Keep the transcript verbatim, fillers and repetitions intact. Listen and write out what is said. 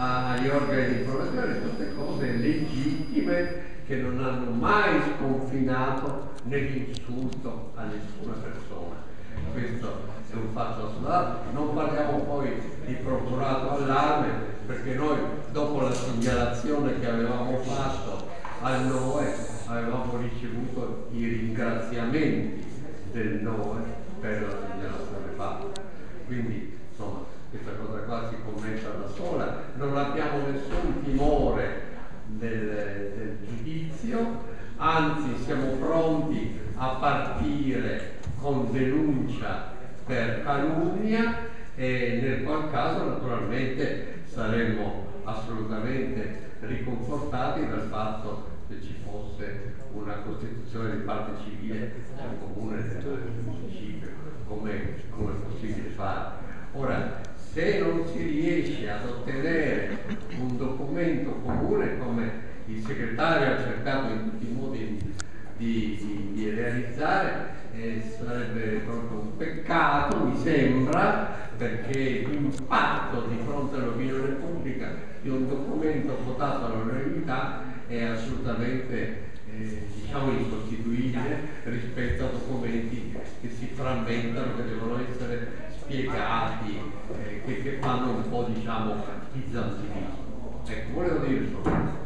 agli organi di informazione, tutte cose legittime che non hanno mai sconfinato nell'insulto a nessuna persona. Questo è un fatto assoluto. Non parliamo poi di procurato allarme, perché noi dopo la segnalazione che avevamo fatto al N O E avevamo ricevuto i ringraziamenti del N O E per la segnalazione fatta. Quindi insomma questa cosa qua si commenta da sola, non abbiamo nessun timore del, del giudizio, anzi siamo pronti a partire con denuncia per calunnia, e nel qual caso naturalmente saremmo assolutamente riconfortati dal fatto che ci fosse una costituzione di parte civile nel comune del municipio, come, come è possibile fare. Ora, se non si riesce ad ottenere un documento comune, come il segretario ha cercato in tutti i modi di, di, di realizzare, eh, sarebbe proprio un peccato, mi sembra, perché l'impatto di fronte all'opinione pubblica di un documento votato all'unanimità è assolutamente eh, diciamo insostituibile rispetto a documenti che si frammentano, che devono essere spiegati, eh, che, che fanno un po' diciamo bizantinismo. Ecco, volevo dire solo questo.